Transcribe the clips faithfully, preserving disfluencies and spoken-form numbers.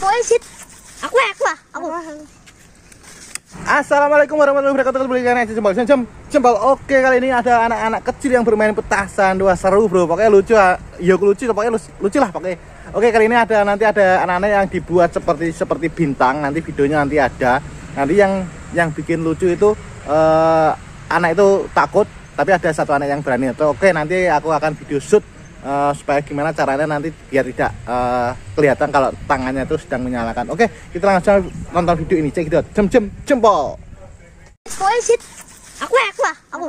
Poesit. Aku aku lah, aku. Assalamualaikum warahmatullahi wabarakatuh. Kembali lagi di Jempol Jam Jempol. Oke, kali ini ada anak-anak kecil yang bermain petasan. Wah, seru bro. Pokoknya lucu. Ya lucu, pokoknya lucu, lucu lah pokoknya. Oke, kali ini ada nanti ada anak-anak yang dibuat seperti seperti bintang. Nanti videonya nanti ada. Nanti yang yang bikin lucu itu eh, anak itu takut, tapi ada satu anak yang berani. Oke, nanti aku akan video shoot Uh, supaya gimana caranya nanti biar tidak uh, kelihatan kalau tangannya itu sedang menyalakan. Oke, kita langsung nonton video ini. Cek gitu. Jem jem jempol. Poesit. Aku aku lah, aku.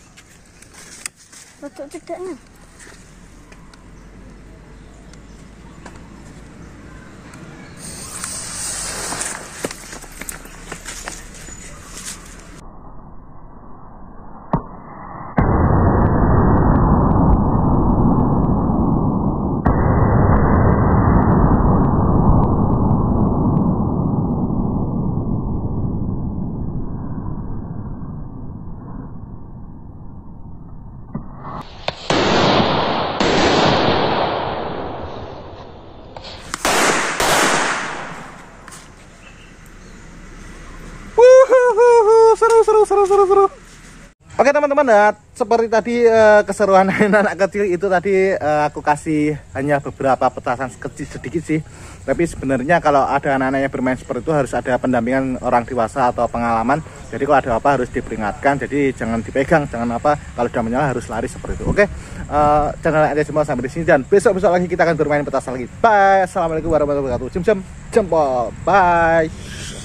Betul tidaknya. Seru seru seru seru seru. Oke teman-teman, nah, seperti tadi uh, keseruan anak kecil itu tadi uh, aku kasih hanya beberapa petasan kecil sedikit sih. Tapi sebenarnya kalau ada anak-anak yang bermain seperti itu harus ada pendampingan orang dewasa atau pengalaman. Jadi kalau ada apa harus diperingatkan. Jadi jangan dipegang, jangan apa. Kalau sudah menyala harus lari seperti itu. Oke, uh, channel aja semua sampai di sini dan besok-besok lagi kita akan bermain petasan lagi. Bye. Assalamualaikum warahmatullahi wabarakatuh. Jam jam jempol. Bye.